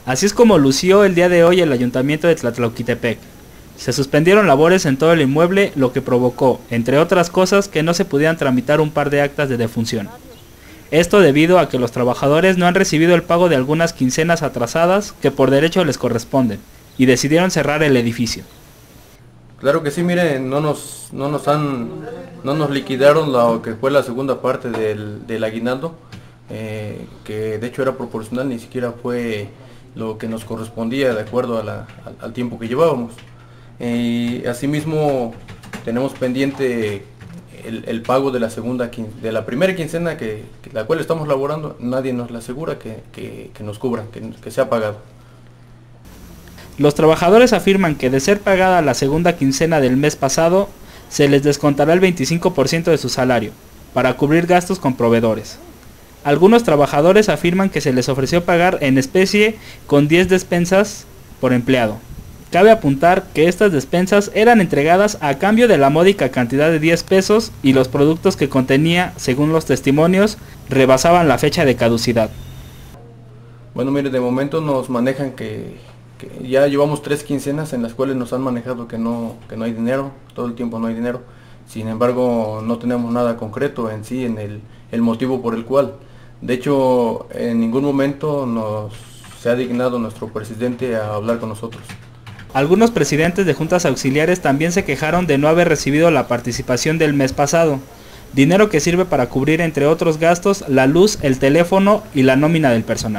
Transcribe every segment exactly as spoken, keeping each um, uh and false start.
Así es como lució el día de hoy el ayuntamiento de Tlatlauquitepec. Se suspendieron labores en todo el inmueble, lo que provocó, entre otras cosas, que no se pudieran tramitar un par de actas de defunción. Esto debido a que los trabajadores no han recibido el pago de algunas quincenas atrasadas que por derecho les corresponden, y decidieron cerrar el edificio. Claro que sí, mire, no nos, no nos han, no nos liquidaron lo que fue la segunda parte del, del aguinaldo, eh, que de hecho era proporcional, ni siquiera fue lo que nos correspondía de acuerdo a la, al, al tiempo que llevábamos. Eh, asimismo tenemos pendiente el, el pago de la segunda de la primera quincena que, que la cual estamos laborando. Nadie nos la asegura que, que, que nos cubran, que, que sea pagado. Los trabajadores afirman que de ser pagada la segunda quincena del mes pasado, se les descontará el veinticinco por ciento de su salario, para cubrir gastos con proveedores. Algunos trabajadores afirman que se les ofreció pagar en especie con diez despensas por empleado. Cabe apuntar que estas despensas eran entregadas a cambio de la módica cantidad de diez pesos y los productos que contenía, según los testimonios, rebasaban la fecha de caducidad. Bueno, mire, de momento nos manejan que, que ya llevamos tres quincenas en las cuales nos han manejado que no, que no hay dinero, todo el tiempo no hay dinero. Sin embargo, no tenemos nada concreto en sí, en el, el motivo por el cual. De hecho, en ningún momento nos se ha dignado nuestro presidente a hablar con nosotros. Algunos presidentes de juntas auxiliares también se quejaron de no haber recibido la participación del mes pasado, dinero que sirve para cubrir, entre otros gastos, la luz, el teléfono y la nómina del personal.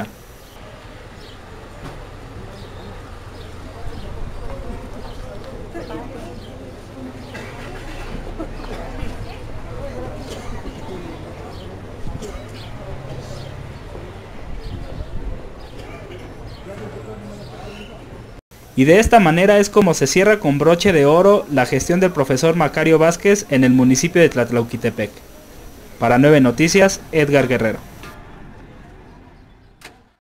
Y de esta manera es como se cierra con broche de oro la gestión del profesor Macario Vázquez en el municipio de Tlatlauquitepec. Para Nueve Noticias, Edgar Guerrero.